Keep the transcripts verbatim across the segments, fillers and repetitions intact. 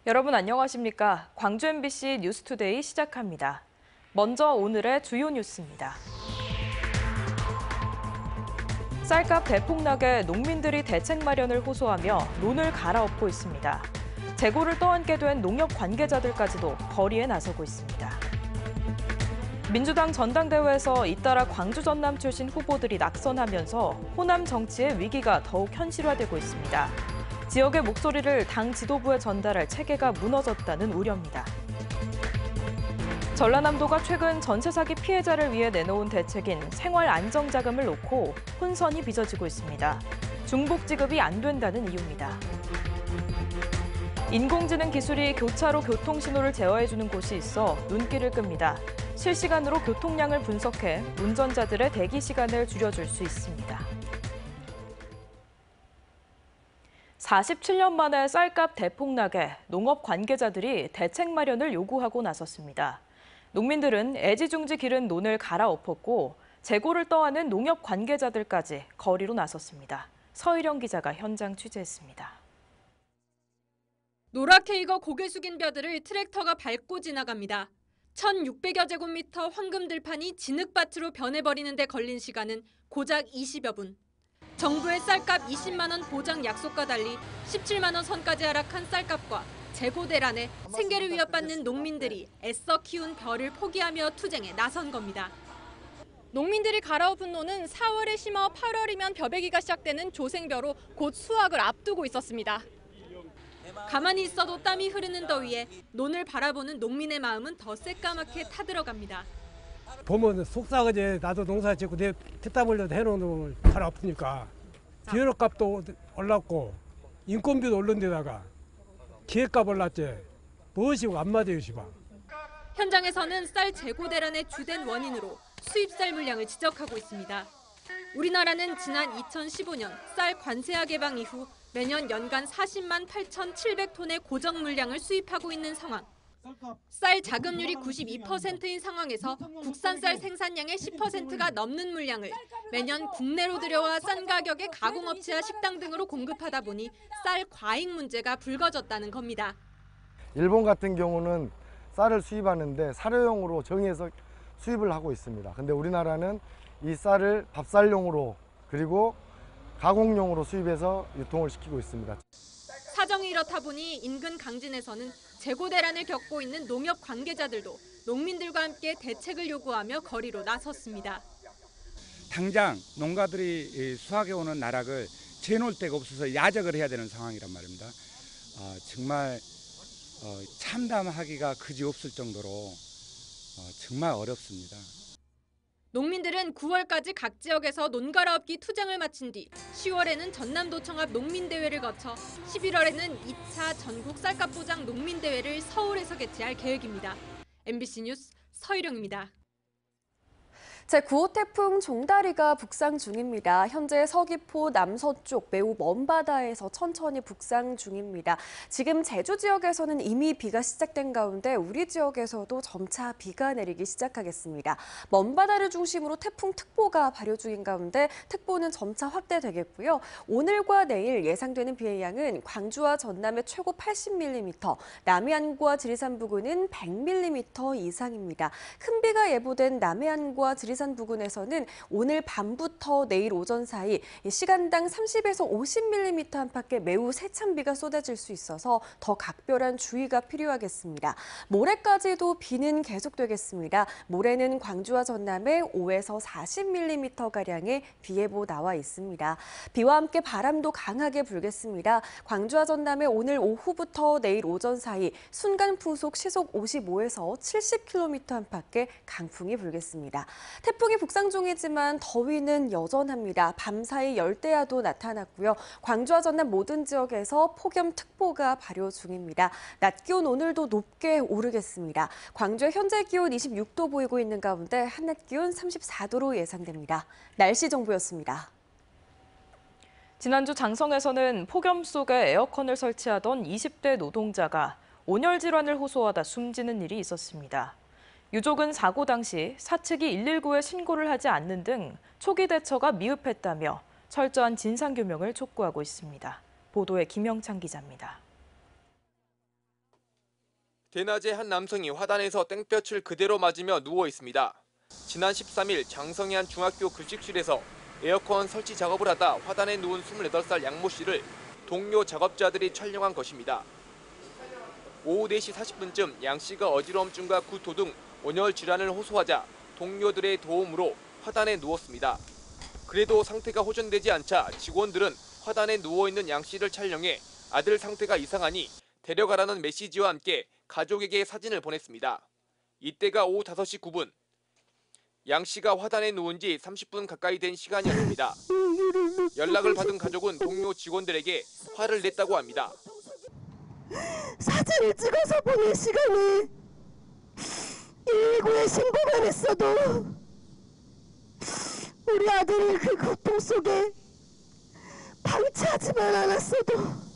여러분 안녕하십니까? 광주 엠비씨 뉴스투데이 시작합니다. 먼저 오늘의 주요 뉴스입니다. 쌀값 대폭락에 농민들이 대책 마련을 호소하며 논을 갈아엎고 있습니다. 재고를 떠안게 된 농협 관계자들까지도 거리에 나서고 있습니다. 민주당 전당대회에서 잇따라 광주 전남 출신 후보들이 낙선하면서 호남 정치의 위기가 더욱 현실화되고 있습니다. 지역의 목소리를 당 지도부에 전달할 체계가 무너졌다는 우려입니다. 전라남도가 최근 전세 사기 피해자를 위해 내놓은 대책인 생활 안정자금을 놓고 혼선이 빚어지고 있습니다. 중복 지급이 안 된다는 이유입니다. 인공지능 기술이 교차로 교통신호를 제어해주는 곳이 있어 눈길을 끕니다. 실시간으로 교통량을 분석해 운전자들의 대기 시간을 줄여줄 수 있습니다. 사십칠 년 만에 쌀값 대폭락에 농업 관계자들이 대책 마련을 요구하고 나섰습니다. 농민들은 애지중지 기른 논을 갈아엎었고 재고를 떠안은 농협 관계자들까지 거리로 나섰습니다. 서희령 기자가 현장 취재했습니다. 노랗게 익어 고개 숙인 벼들을 트랙터가 밟고 지나갑니다. 천육백여 제곱미터 황금 들판이 진흙밭으로 변해버리는 데 걸린 시간은 고작 이십여 분. 정부의 쌀값 이십만 원 보장 약속과 달리 십칠만 원 선까지 하락한 쌀값과 재고 대란에 생계를 위협받는 농민들이 애써 키운 벼를 포기하며 투쟁에 나선 겁니다. 농민들이 갈아엎은 논은 사월에 심어 팔월이면 벼베기가 시작되는 조생벼로 곧 수확을 앞두고 있었습니다. 가만히 있어도 땀이 흐르는 더위에 논을 바라보는 농민의 마음은 더 새까맣게 타들어갑니다. 보면 속상하지. 나도 농사 짓고 내 피땀 흘려서 해놓은 놈을 잘 없으니까 기회값도 올랐고 인건비도 오른 데다가 기회값 올랐지. 무엇이고 안 맞아요, 시방. 현장에서는 쌀 재고 대란의 주된 원인으로 수입쌀 물량을 지적하고 있습니다. 우리나라는 지난 이천십오 년 쌀 관세화 개방 이후 매년 연간 사십만 팔천칠백 톤의 고정 물량을 수입하고 있는 상황. 쌀 자급률이 구십이 퍼센트인 상황에서 국산 쌀 생산량의 십 퍼센트가 넘는 물량을 매년 국내로 들여와 싼 가격에 가공업체와 식당 등으로 공급하다 보니 쌀 과잉 문제가 불거졌다는 겁니다. 일본 같은 경우는 쌀을 수입하는데 사료용으로 정해서 수입을 하고 있습니다. 근데 우리나라는 이 쌀을 밥쌀용으로 그리고 가공용으로 수입해서 유통을 시키고 있습니다. 사정이 이렇다 보니 인근 강진에서는 재고 대란을 겪고 있는 농협 관계자들도 농민들과 함께 대책을 요구하며 거리로 나섰습니다. 당장 농가들이 수확해 오는 나락을 재놓을 데가 없어서 야적을 해야 되는 상황이란 말입니다. 어, 정말 어, 참담하기가 그지없을 정도로 어, 정말 어렵습니다. 농민들은 구월까지 각 지역에서 논 갈아엎기 투쟁을 마친 뒤 시월에는 전남도청 앞 농민대회를 거쳐 십일월에는 이 차 전국 쌀값 보장 농민대회를 서울에서 개최할 계획입니다. 엠비씨 뉴스 서희령입니다. 제구 호 태풍 종다리가 북상 중입니다. 현재 서귀포 남서쪽 매우 먼 바다에서 천천히 북상 중입니다. 지금 제주 지역에서는 이미 비가 시작된 가운데 우리 지역에서도 점차 비가 내리기 시작하겠습니다. 먼 바다를 중심으로 태풍특보가 발효 중인 가운데 특보는 점차 확대되겠고요. 오늘과 내일 예상되는 비의 양은 광주와 전남의 최고 팔십 밀리미터, 남해안과 지리산 부근은 백 밀리미터 이상입니다. 큰 비가 예보된 남해안과 지리산 산 부근에서는 오늘 밤부터 내일 오전 사이 시간당 삼십에서 오십 밀리미터 안팎의 매우 세찬 비가 쏟아질 수 있어서 더 각별한 주의가 필요하겠습니다. 모레까지도 비는 계속되겠습니다. 모레는 광주와 전남에 오에서 사십 밀리미터가량의 비 예보 나와 있습니다. 비와 함께 바람도 강하게 불겠습니다. 광주와 전남에 오늘 오후부터 내일 오전 사이 순간 풍속 시속 오십오에서 칠십 킬로미터 안팎의 강풍이 불겠습니다. 태풍이 북상 중이지만 더위는 여전합니다. 밤사이 열대야도 나타났고요. 광주와 전남 모든 지역에서 폭염특보가 발효 중입니다. 낮 기온 오늘도 높게 오르겠습니다. 광주의 현재 기온 이십육 도 보이고 있는 가운데 한낮 기온 삼십사 도로 예상됩니다. 날씨 정보였습니다. 지난주 장성에서는 폭염 속에 에어컨을 설치하던 이십 대 노동자가 온열 질환을 호소하다 숨지는 일이 있었습니다. 유족은 사고 당시 사측이 일일구에 신고를 하지 않는 등 초기 대처가 미흡했다며 철저한 진상규명을 촉구하고 있습니다. 보도에 김영찬 기자입니다. 대낮에 한 남성이 화단에서 땡볕을 그대로 맞으며 누워 있습니다. 지난 십삼 일 장성의 한 중학교 급식실에서 에어컨 설치 작업을 하다 화단에 누운 스물여덟 살 양모 씨를 동료 작업자들이 촬영한 것입니다. 오후 네 시 사십 분쯤 양 씨가 어지러움증과 구토 등 온열 질환을 호소하자 동료들의 도움으로 화단에 누웠습니다. 그래도 상태가 호전되지 않자 직원들은 화단에 누워있는 양 씨를 촬영해 아들 상태가 이상하니 데려가라는 메시지와 함께 가족에게 사진을 보냈습니다. 이때가 오후 다섯 시 구 분. 양 씨가 화단에 누운 지 삼십 분 가까이 된 시간이었습니다. 연락을 받은 가족은 동료 직원들에게 화를 냈다고 합니다. 사진을 찍어서 보낼 시간에 일일구에 신고만 했어도 우리 아들을 그 고통 속에 방치하지만 않았어도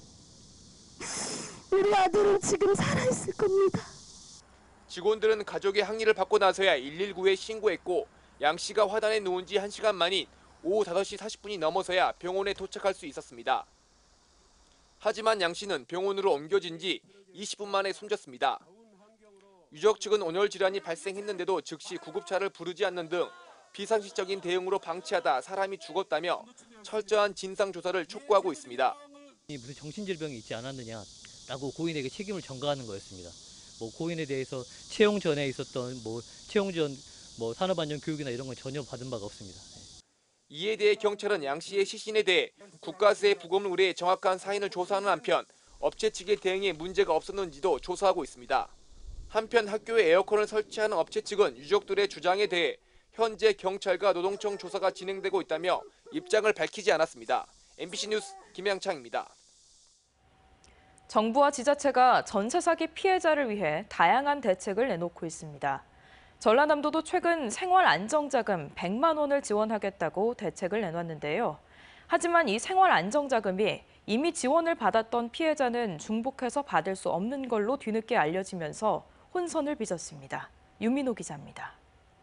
우리 아들은 지금 살아있을 겁니다. 직원들은 가족의 항의를 받고 나서야 일일구에 신고했고 양 씨가 화단에 누운 지 한 시간 만인 오후 다섯 시 사십 분이 넘어서야 병원에 도착할 수 있었습니다. 하지만 양 씨는 병원으로 옮겨진 지 이십 분 만에 숨졌습니다. 유족 측은 온열 질환이 발생했는데도 즉시 구급차를 부르지 않는 등 비상식적인 대응으로 방치하다 사람이 죽었다며 철저한 진상조사를 촉구하고 있습니다. 무슨 정신질병이 있지 않았느냐라고 고인에게 책임을 전가하는 거였습니다. 뭐 고인에 대해서 채용 전에 있었던 뭐 채용 전 뭐 산업안전 교육이나 이런 건 전혀 받은 바가 없습니다. 이에 대해 경찰은 양 씨의 시신에 대해 국가수의 부검을 의뢰해 정확한 사인을 조사하는 한편 업체 측의 대응에 문제가 없었는지도 조사하고 있습니다. 한편 학교에 에어컨을 설치하는 업체 측은 유족들의 주장에 대해 현재 경찰과 노동청 조사가 진행되고 있다며 입장을 밝히지 않았습니다. 엠비씨 뉴스 김양창입니다. 정부와 지자체가 전세 사기 피해자를 위해 다양한 대책을 내놓고 있습니다. 전라남도도 최근 생활안정자금 백만 원을 지원하겠다고 대책을 내놨는데요. 하지만 이 생활안정자금이 이미 지원을 받았던 피해자는 중복해서 받을 수 없는 걸로 뒤늦게 알려지면서 혼선을 빚었습니다. 유민호 기자입니다.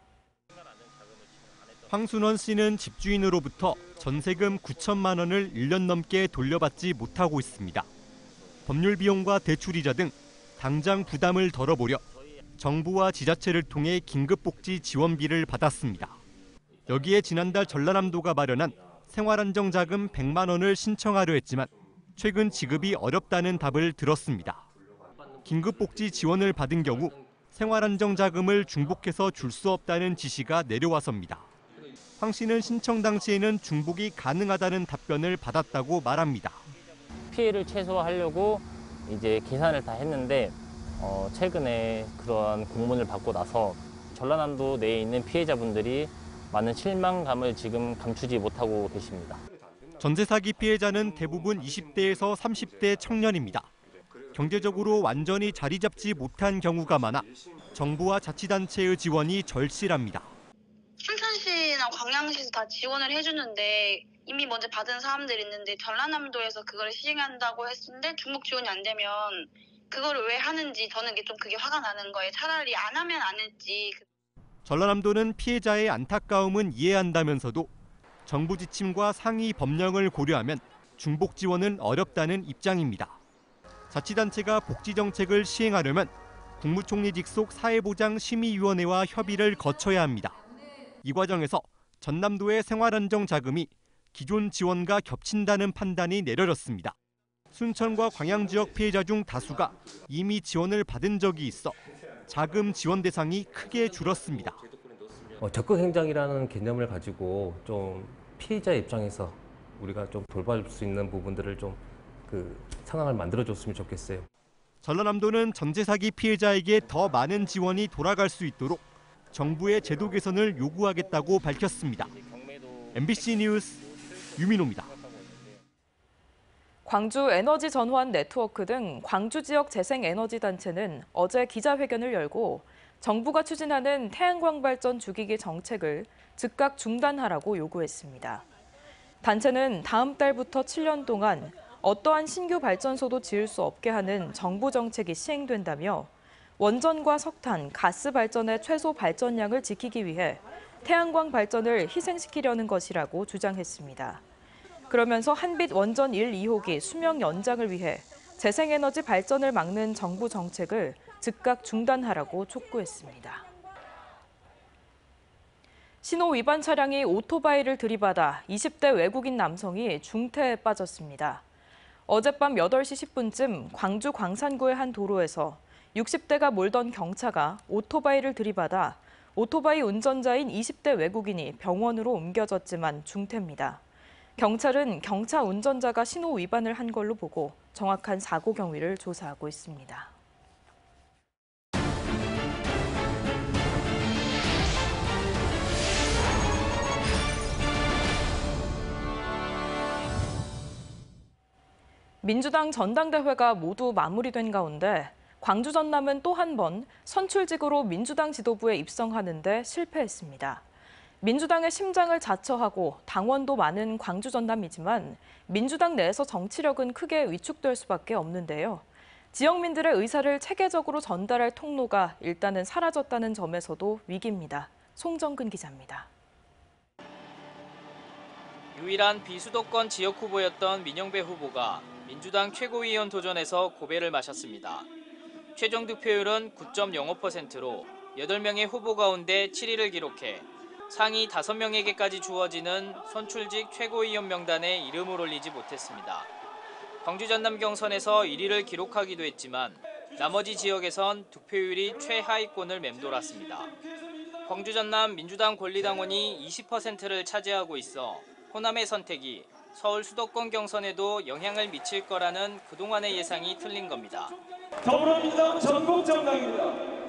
황순원 씨는 집주인으로부터 전세금 구천만 원을 일 년 넘게 돌려받지 못하고 있습니다. 법률 비용과 대출이자 등 당장 부담을 덜어보려 정부와 지자체를 통해 긴급복지 지원비를 받았습니다. 여기에 지난달 전라남도가 마련한 생활안정자금 백만 원을 신청하려 했지만 최근 지급이 어렵다는 답을 들었습니다. 긴급복지 지원을 받은 경우 생활안정자금을 중복해서 줄 수 없다는 지시가 내려와서입니다. 황 씨는 신청 당시에는 중복이 가능하다는 답변을 받았다고 말합니다. 피해를 최소화하려고 이제 계산을 다 했는데 어, 최근에 그러한 공문을 받고 나서 전라남도 내에 있는 피해자분들이 많은 실망감을 지금 감추지 못하고 계십니다. 전세 사기 피해자는 대부분 이십 대에서 삼십 대 청년입니다. 경제적으로 완전히 자리 잡지 못한 경우가 많아 정부와 자치단체의 지원이 절실합니다. 춘천시나 광양시에서 다 지원을 해주는데 이미 먼저 받은 사람들이 있는데 전라남도에서 그걸 시행한다고 했는데 중복 지원이 안 되면 그거를 왜 하는지 저는 좀 그게 화가 나는 거예요. 차라리 안 하면 안 했지. 전라남도는 피해자의 안타까움은 이해한다면서도 정부 지침과 상위 법령을 고려하면 중복 지원은 어렵다는 입장입니다. 자치단체가 복지정책을 시행하려면 국무총리 직속 사회보장심의위원회와 협의를 거쳐야 합니다. 이 과정에서 전남도의 생활안정자금이 기존 지원과 겹친다는 판단이 내려졌습니다. 순천과 광양 지역 피해자 중 다수가 이미 지원을 받은 적이 있어 자금 지원 대상이 크게 줄었습니다. 어, 적극 행정이라는 개념을 가지고 좀 피해자 입장에서 우리가 좀 돌볼 수 있는 부분들을 좀 그 상황을 만들어줬으면 좋겠어요. 전라남도는 전세 사기 피해자에게 더 많은 지원이 돌아갈 수 있도록 정부의 제도 개선을 요구하겠다고 밝혔습니다. 엠비씨 뉴스 유민호입니다. 광주 에너지 전환 네트워크 등 광주 지역 재생에너지단체는 어제 기자회견을 열고 정부가 추진하는 태양광 발전 주기기 정책을 즉각 중단하라고 요구했습니다. 단체는 다음 달부터 칠 년 동안 어떠한 신규 발전소도 지을 수 없게 하는 정부 정책이 시행된다며 원전과 석탄, 가스 발전의 최소 발전량을 지키기 위해 태양광 발전을 희생시키려는 것이라고 주장했습니다. 그러면서 한빛 원전 일, 이 호기 수명 연장을 위해 재생에너지 발전을 막는 정부 정책을 즉각 중단하라고 촉구했습니다. 신호 위반 차량이 오토바이를 들이받아 이십 대 외국인 남성이 중태에 빠졌습니다. 어젯밤 여덟 시 십 분쯤 광주 광산구의 한 도로에서 육십 대가 몰던 경차가 오토바이를 들이받아 오토바이 운전자인 이십 대 외국인이 병원으로 옮겨졌지만 중태입니다. 경찰은 경차 운전자가 신호 위반을 한 걸로 보고 정확한 사고 경위를 조사하고 있습니다. 민주당 전당대회가 모두 마무리된 가운데 광주 전남은 또 한 번 선출직으로 민주당 지도부에 입성하는 데 실패했습니다. 민주당의 심장을 자처하고 당원도 많은 광주 전남이지만 민주당 내에서 정치력은 크게 위축될 수밖에 없는데요. 지역민들의 의사를 체계적으로 전달할 통로가 일단은 사라졌다는 점에서도 위기입니다. 송정근 기자입니다. 유일한 비수도권 지역 후보였던 민영배 후보가 민주당 최고위원 도전에서 고배를 마셨습니다. 최종 득표율은 구 점 영오 퍼센트로 여덟 명의 후보 가운데 칠 위를 기록해 상위 다섯 명에게까지 주어지는 선출직 최고위원 명단에 이름을 올리지 못했습니다. 광주 전남 경선에서 일 위를 기록하기도 했지만 나머지 지역에선 득표율이 최하위권을 맴돌았습니다. 광주 전남 민주당 권리당원이 이십 퍼센트를 차지하고 있어 호남의 선택이 서울 수도권 경선에도 영향을 미칠 거라는 그동안의 예상이 틀린 겁니다. 더불어민주당 전국 정당입니다.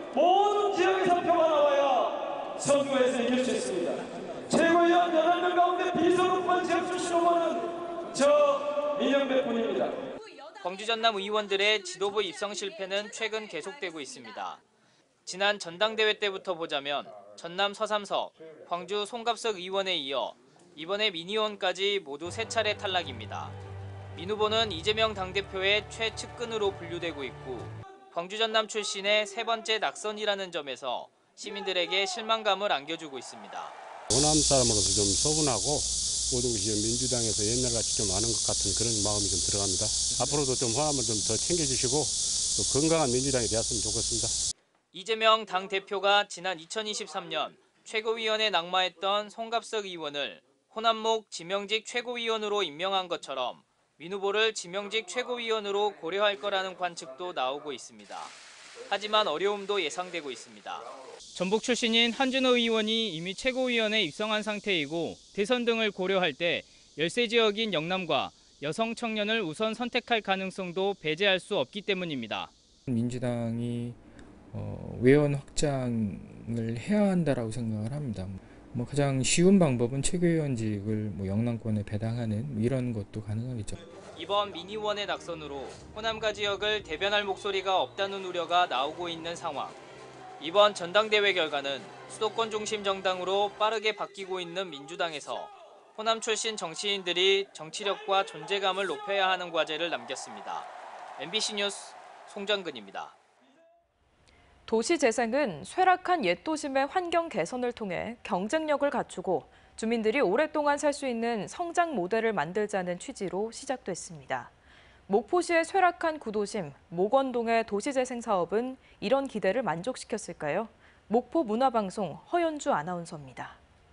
모든 지역에서 표가 나와야 선거에서 이길 수 있습니다. 최고위원 여덟 명 가운데 비서급반 지역 출신 후보는 저 민영배뿐입니다. 광주 전남 의원들의 지도부 입성 실패는 최근 계속되고 있습니다. 지난 전당대회 때부터 보자면 전남 서삼석, 광주 송갑석 의원에 이어 이번에 민 의원까지 모두 세 차례 탈락입니다. 민 후보는 이재명 당대표의 최측근으로 분류되고 있고 광주 전남 출신의 세 번째 낙선이라는 점에서 시민들에게 실망감을 안겨주고 있습니다. 호남 사람으로서 좀 서운하고 모든 것이 민주당에서 옛날같이 좀 아는 것 같은 그런 마음이 좀 들어갑니다. 앞으로도 좀 호남을 좀 더 챙겨주시고 또 건강한 민주당이 되었으면 좋겠습니다. 이재명 당대표가 지난 이천이십삼 년 최고위원에 낙마했던 송갑석 의원을 호남목 지명직 최고위원으로 임명한 것처럼 민 후보를 지명직 최고위원으로 고려할 거라는 관측도 나오고 있습니다. 하지만 어려움도 예상되고 있습니다. 전북 출신인 한준호 의원이 이미 최고위원에 입성한 상태이고 대선 등을 고려할 때 열세 지역인 영남과 여성 청년을 우선 선택할 가능성도 배제할 수 없기 때문입니다. 민주당이 어, 외연 확장을 해야 한다라고 생각을 합니다. 뭐 가장 쉬운 방법은 최고위원직을 뭐 영남권에 배당하는 뭐 이런 것도 가능하겠죠. 이번 민 의원의 낙선으로 호남가 지역을 대변할 목소리가 없다는 우려가 나오고 있는 상황. 이번 전당대회 결과는 수도권 중심 정당으로 빠르게 바뀌고 있는 민주당에서 호남 출신 정치인들이 정치력과 존재감을 높여야 하는 과제를 남겼습니다. 엠비씨 뉴스 송정근입니다. 도시재생은 쇠락한 옛 도심의 환경 개선을 통해 경쟁력을 갖추고 주민들이 오랫동안 살 수 있는 성장 모델을 만들자는 취지로 시작됐습니다. 목포시의 쇠락한 구도심 목원동의 도시재생 사업은 이런 기대를 만족시켰을까요? 목포 문화방송 허연주 아나운서입니다.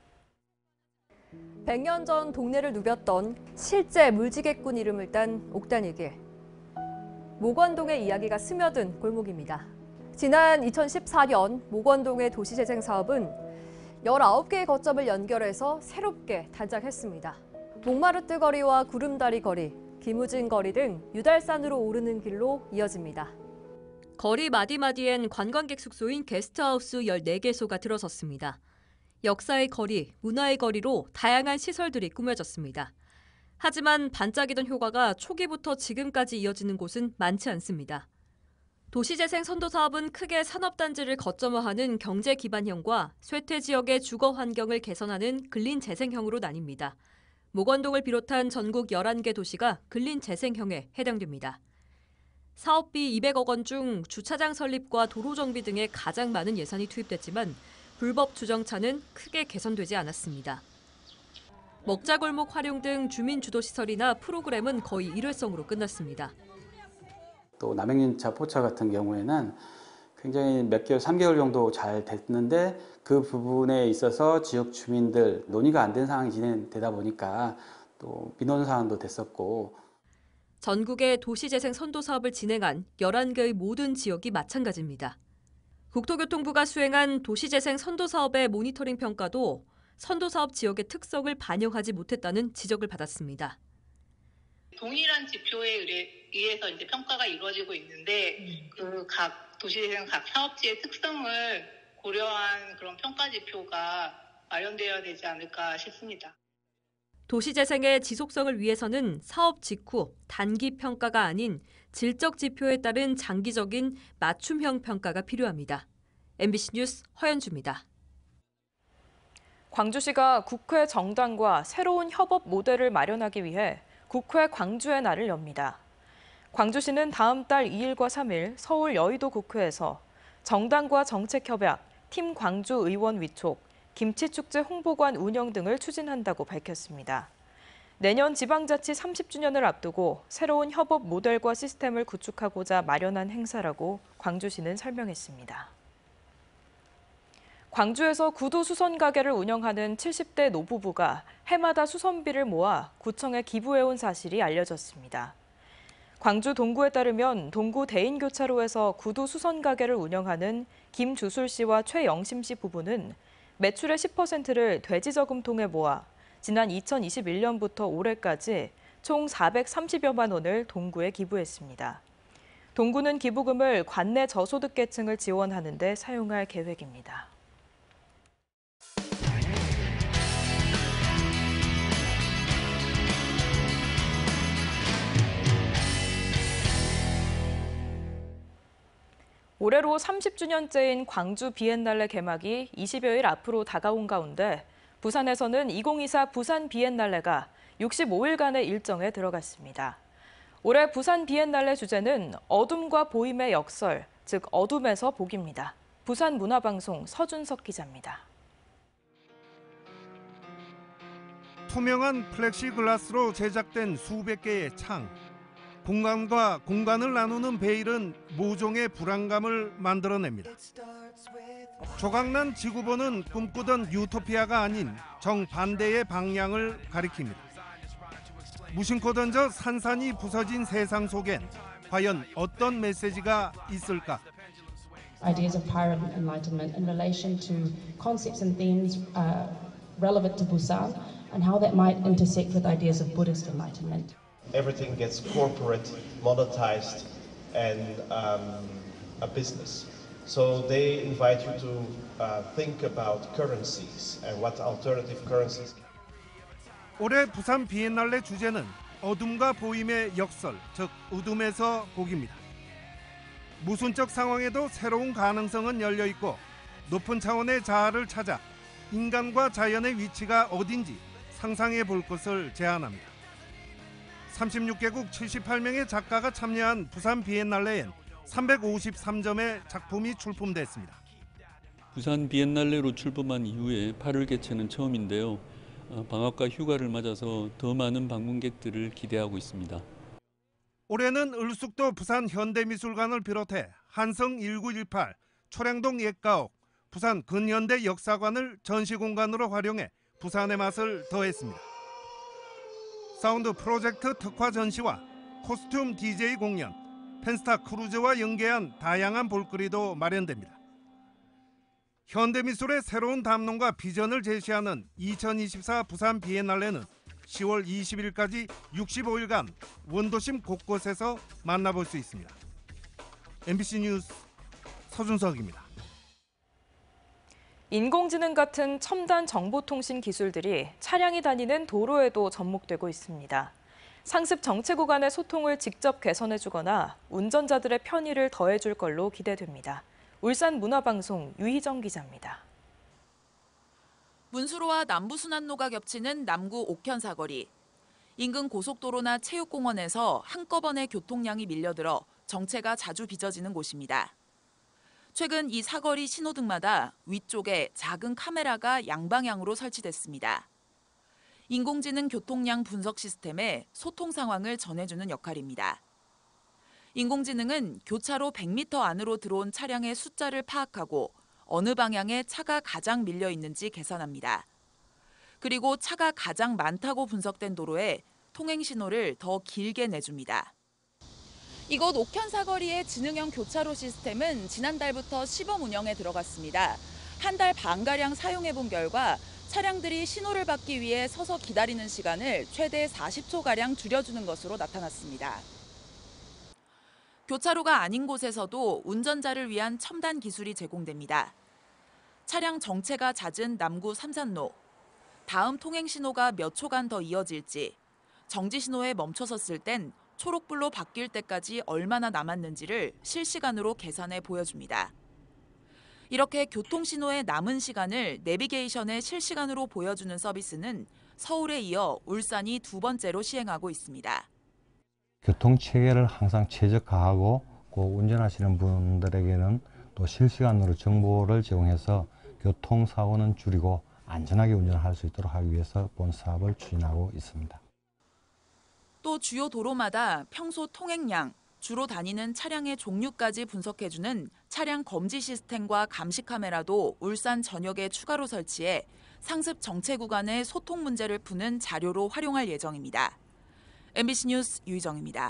백 년 전 동네를 누볐던 실제 물지개꾼 이름을 딴 옥단의 길. 목원동의 이야기가 스며든 골목입니다. 지난 이천십사 년 목원동의 도시재생 사업은 열아홉 개의 거점을 연결해서 새롭게 단장했습니다. 목마르뜨 거리와 구름다리 거리, 김우진 거리 등 유달산으로 오르는 길로 이어집니다. 거리 마디마디엔 관광객 숙소인 게스트하우스 열네 개소가 들어섰습니다. 역사의 거리, 문화의 거리로 다양한 시설들이 꾸며졌습니다. 하지만 반짝이던 효과가 초기부터 지금까지 이어지는 곳은 많지 않습니다. 도시재생 선도 사업은 크게 산업단지를 거점화하는 경제 기반형과 쇠퇴 지역의 주거 환경을 개선하는 근린 재생형으로 나뉩니다. 목원동을 비롯한 전국 열한 개 도시가 근린 재생형에 해당됩니다. 사업비 이백억 원 중 주차장 설립과 도로 정비 등에 가장 많은 예산이 투입됐지만 불법 주정차는 크게 개선되지 않았습니다. 먹자골목 활용 등 주민 주도 시설이나 프로그램은 거의 일회성으로 끝났습니다. 또 남행연차 포차 같은 경우에는 굉장히 몇 개월, 삼 개월 정도 잘 됐는데 그 부분에 있어서 지역 주민들 논의가 안 된 상황이 진행되다 보니까 또 민원 사항도 됐었고. 전국의 도시재생 선도 사업을 진행한 열한 개의 모든 지역이 마찬가지입니다. 국토교통부가 수행한 도시재생 선도 사업의 모니터링 평가도 선도 사업 지역의 특성을 반영하지 못했다는 지적을 받았습니다. 동일한 지표에 의해서 이제 평가가 이루어지고 있는데 그 각 도시재생 각 사업지의 특성을 고려한 그런 평가 지표가 마련되어야 되지 않을까 싶습니다. 도시재생의 지속성을 위해서는 사업 직후 단기 평가가 아닌 질적 지표에 따른 장기적인 맞춤형 평가가 필요합니다. 엠비씨 뉴스 허연주입니다. 광주시가 국회 정당과 새로운 협업 모델을 마련하기 위해 국회 광주의 날을 엽니다. 광주시는 다음 달 이 일과 삼 일 서울 여의도 국회에서 정당과 정책협약, 팀 광주 의원 위촉, 김치축제 홍보관 운영 등을 추진한다고 밝혔습니다. 내년 지방자치 삼십 주년을 앞두고 새로운 협업 모델과 시스템을 구축하고자 마련한 행사라고 광주시는 설명했습니다. 광주에서 구두 수선 가게를 운영하는 칠십 대 노부부가 해마다 수선비를 모아 구청에 기부해온 사실이 알려졌습니다. 광주 동구에 따르면 동구 대인교차로에서 구두 수선 가게를 운영하는 김주술 씨와 최영심 씨 부부는 매출의 십 퍼센트를 돼지저금통에 모아 지난 이천이십일 년부터 올해까지 총 사백삼십여만 원을 동구에 기부했습니다. 동구는 기부금을 관내 저소득계층을 지원하는 데 사용할 계획입니다. 올해로 삼십 주년째인 광주 비엔날레 개막이 이십여일 앞으로 다가온 가운데 부산에서는 이천이십사 부산 비엔날레가 육십오 일간의 일정에 들어갔습니다. 올해 부산 비엔날레 주제는 어둠과 보임의 역설, 즉 어둠에서 복입니다. 부산문화방송 서준석 기자입니다. 투명한 플렉시글라스로 제작된 수백 개의 창. 공간과 공간을 나누는 베일은 모종의 불안감을 만들어냅니다. 조각난 지구본은 꿈꾸던 유토피아가 아닌 정반대의 방향을 가리킵니다. 무심코 던져 산산이 부서진 세상 속엔 과연 어떤 메시지가 있을까? Ideas of Pirate Enlightenment in relation to concepts and themes uh, relevant to Busan and how that might intersect with ideas of Buddhist enlightenment. Everything gets corporate, monetized, and um, a business. So they invite you to uh, think about currencies and what alternative currencies. 올해 부산 비엔날레 주제는 어둠과 보임의 역설, 즉 어둠에서 복입니다. 모순적 상황에도 새로운 가능성은 열려 있고 높은 차원의 자아를 찾아 인간과 자연의 위치가 어딘지 상상해 볼 것을 제안합니다. 삼십육 개국 칠십팔 명의 작가가 참여한 부산 비엔날레엔 삼백오십삼 점의 작품이 출품됐습니다. 부산 비엔날레로 출범한 이후에 팔월 개최는 처음인데요. 방학과 휴가를 맞아서 더 많은 방문객들을 기대하고 있습니다. 올해는 을숙도 부산 현대미술관을 비롯해 한성 천구백십팔, 초량동 옛가옥, 부산 근현대 역사관을 전시공간으로 활용해 부산의 맛을 더했습니다. 사운드 프로젝트 특화 전시와 코스튬 디제이 공연, 펜스타 크루즈와 연계한 다양한 볼거리도 마련됩니다. 현대미술의 새로운 담론과 비전을 제시하는 이천이십사 부산 비엔날레는 시월 이십일까지 육십오 일간 원도심 곳곳에서 만나볼 수 있습니다. 엠비씨 뉴스 서준석입니다. 인공지능 같은 첨단 정보통신 기술들이 차량이 다니는 도로에도 접목되고 있습니다. 상습 정체 구간의 소통을 직접 개선해주거나 운전자들의 편의를 더해줄 걸로 기대됩니다. 울산문화방송 유희정 기자입니다. 문수로와 남부순환로가 겹치는 남구 옥현 사거리. 인근 고속도로나 체육공원에서 한꺼번에 교통량이 밀려들어 정체가 자주 빚어지는 곳입니다. 최근 이 사거리 신호등마다 위쪽에 작은 카메라가 양방향으로 설치됐습니다. 인공지능 교통량 분석 시스템에 소통 상황을 전해주는 역할입니다. 인공지능은 교차로 백 미터 안으로 들어온 차량의 숫자를 파악하고 어느 방향에 차가 가장 밀려 있는지 계산합니다. 그리고 차가 가장 많다고 분석된 도로에 통행 신호를 더 길게 내줍니다. 이곳 옥현 사거리의 지능형 교차로 시스템은 지난달부터 시범 운영에 들어갔습니다. 한 달 반가량 사용해본 결과 차량들이 신호를 받기 위해 서서 기다리는 시간을 최대 사십 초가량 줄여주는 것으로 나타났습니다. 교차로가 아닌 곳에서도 운전자를 위한 첨단 기술이 제공됩니다. 차량 정체가 잦은 남구 삼산로. 다음 통행 신호가 몇 초간 더 이어질지, 정지 신호에 멈춰섰을 땐 초록불로 바뀔 때까지 얼마나 남았는지를 실시간으로 계산해 보여줍니다. 이렇게 교통신호의 남은 시간을 내비게이션에 실시간으로 보여주는 서비스는 서울에 이어 울산이 두 번째로 시행하고 있습니다. 교통체계를 항상 최적화하고 그 운전하시는 분들에게는 또 실시간으로 정보를 제공해서 교통사고는 줄이고 안전하게 운전할 수 있도록 하기 위해서 본 사업을 추진하고 있습니다. 또 주요 도로마다 평소 통행량, 주로 다니는 차량의 종류까지 분석해주는 차량 검지 시스템과 감시 카메라도 울산 전역에 추가로 설치해 상습 정체 구간의 소통 문제를 푸는 자료로 활용할 예정입니다. 엠비씨 뉴스 유희정입니다.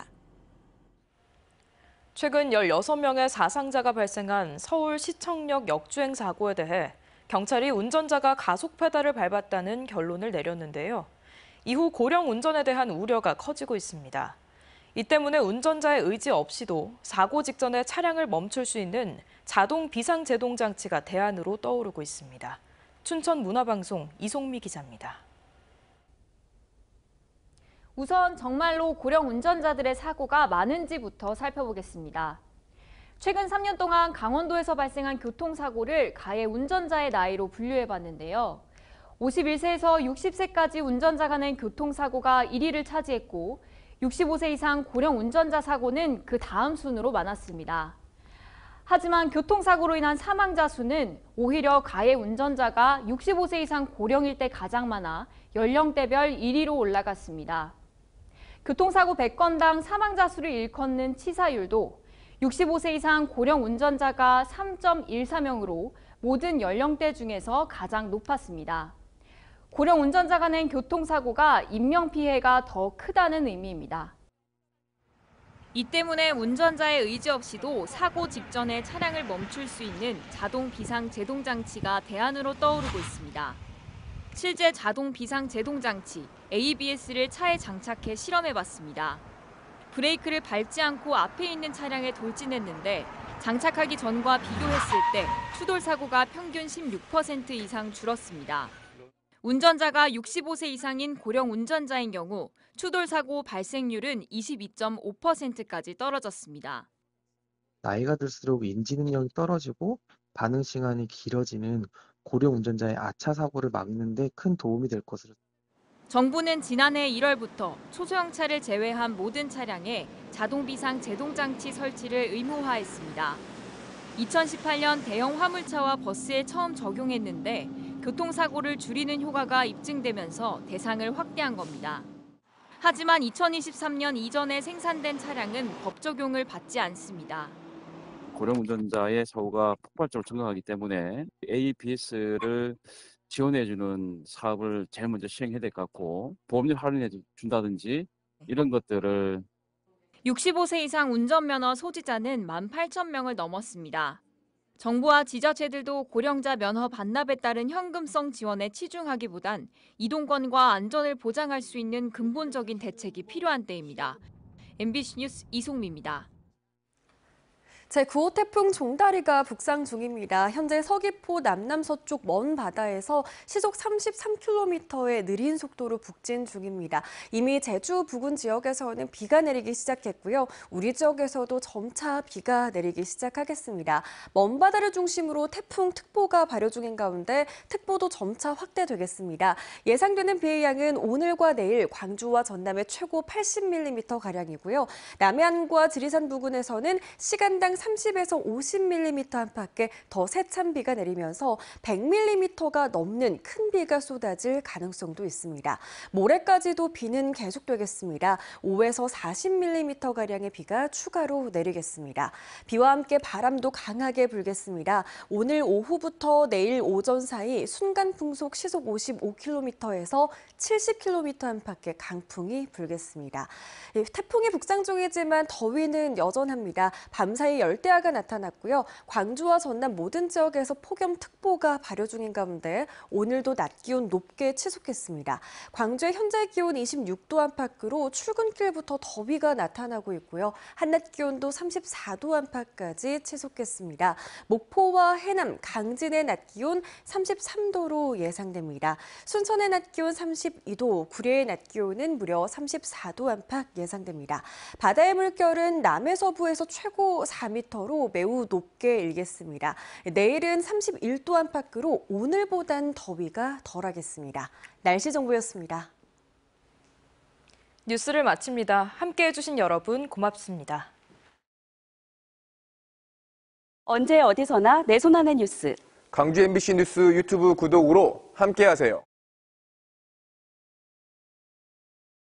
최근 열여섯 명의 사상자가 발생한 서울 시청역 역주행 사고에 대해 경찰이 운전자가 가속 페달을 밟았다는 결론을 내렸는데요. 이후 고령 운전에 대한 우려가 커지고 있습니다. 이 때문에 운전자의 의지 없이도 사고 직전에 차량을 멈출 수 있는 자동 비상제동 장치가 대안으로 떠오르고 있습니다. 춘천문화방송 이송미 기자입니다. 우선 정말로 고령 운전자들의 사고가 많은지부터 살펴보겠습니다. 최근 삼 년 동안 강원도에서 발생한 교통사고를 가해 운전자의 나이로 분류해봤는데요. 오십일 세에서 육십 세까지 운전자가 낸 교통사고가 일 위를 차지했고 육십오 세 이상 고령 운전자 사고는 그 다음 순으로 많았습니다. 하지만 교통사고로 인한 사망자 수는 오히려 가해 운전자가 육십오 세 이상 고령일 때 가장 많아 연령대별 일 위로 올라갔습니다. 교통사고 백 건당 사망자 수를 일컫는 치사율도 육십오 세 이상 고령 운전자가 삼 점 일사 명으로 모든 연령대 중에서 가장 높았습니다. 고령 운전자가 낸 교통사고가 인명피해가 더 크다는 의미입니다. 이 때문에 운전자의 의지 없이도 사고 직전에 차량을 멈출 수 있는 자동 비상 제동 장치가 대안으로 떠오르고 있습니다. 실제 자동 비상 제동 장치 에이비에스를 차에 장착해 실험해봤습니다. 브레이크를 밟지 않고 앞에 있는 차량에 돌진했는데 장착하기 전과 비교했을 때 추돌 사고가 평균 십육 퍼센트 이상 줄었습니다. 운전자가 육십오 세 이상인 고령 운전자인 경우 추돌 사고 발생률은 이십이 점 오 퍼센트까지 떨어졌습니다. 나이가 들수록 인지 능력이 떨어지고 반응 시간이 길어지는 고령 운전자의 아차 사고를 막는 데 큰 도움이 될 것으로. 정부는 지난해 일월부터 초소형차를 제외한 모든 차량에 자동 비상 제동 장치 설치를 의무화했습니다. 이천십팔 년 대형 화물차와 버스에 처음 적용했는데 교통사고를 줄이는 효과가 입증되면서 대상을 확대한 겁니다. 하지만 이천이십삼 년 이전에 생산된 차량은 법 적용을 받지 않습니다. 고령 운전자의 사고가 폭발적으로 증가하기 때문에 에이비에스를 지원해주는 사업을 제일 먼저 시행해야 될 것 같고 보험료 할인해 준다든지 이런 것들을 육십오 세 이상 운전면허 소지자는 만 팔천 명을 넘었습니다. 정부와 지자체들도 고령자 면허 반납에 따른 현금성 지원에 치중하기보단 이동권과 안전을 보장할 수 있는 근본적인 대책이 필요한 때입니다. 엠비씨 뉴스 이송미입니다. 제구 호 태풍 종다리가 북상 중입니다. 현재 서귀포 남남서쪽 먼 바다에서 시속 삼십삼 킬로미터의 느린 속도로 북진 중입니다. 이미 제주 부근 지역에서는 비가 내리기 시작했고요. 우리 지역에서도 점차 비가 내리기 시작하겠습니다. 먼 바다를 중심으로 태풍 특보가 발효 중인 가운데 특보도 점차 확대되겠습니다. 예상되는 비의 양은 오늘과 내일 광주와 전남의 최고 팔십 밀리미터가량이고요. 남해안과 지리산 부근에서는 시간당 삼십에서 오십 밀리미터 안팎의 더 세찬 비가 내리면서 백 밀리미터가 넘는 큰 비가 쏟아질 가능성도 있습니다. 모레까지도 비는 계속되겠습니다. 오에서 사십 밀리미터가량의 비가 추가로 내리겠습니다. 비와 함께 바람도 강하게 불겠습니다. 오늘 오후부터 내일 오전 사이 순간 풍속 시속 오십오 킬로미터에서 칠십 킬로미터 안팎의 강풍이 불겠습니다. 태풍이 북상 중이지만 더위는 여전합니다. 밤사이 열대야가 나타났고요. 광주와 전남 모든 지역에서 폭염특보가 발효 중인 가운데 오늘도 낮 기온 높게 치솟겠습니다. 광주의 현재 기온 이십육 도 안팎으로 출근길부터 더위가 나타나고 있고요. 한낮 기온도 삼십사 도 안팎까지 치솟겠습니다. 목포와 해남, 강진의 낮 기온 삼십삼 도로 예상됩니다. 순천의 낮 기온 삼십이 도, 구례의 낮 기온은 무려 삼십사 도 안팎 예상됩니다. 바다의 물결은 남해서부에서 최고 사 미터로 매우 높게 일겠습니다. 내일은 삼십일 도 안팎으로 오늘보단 더위가 덜하겠습니다. 날씨 정보였습니다. 뉴스를 마칩니다. 함께해 주신 여러분 고맙습니다. 언제 어디서나 내 손 안의 뉴스. 광주 엠비씨 뉴스 유튜브 구독으로 함께하세요.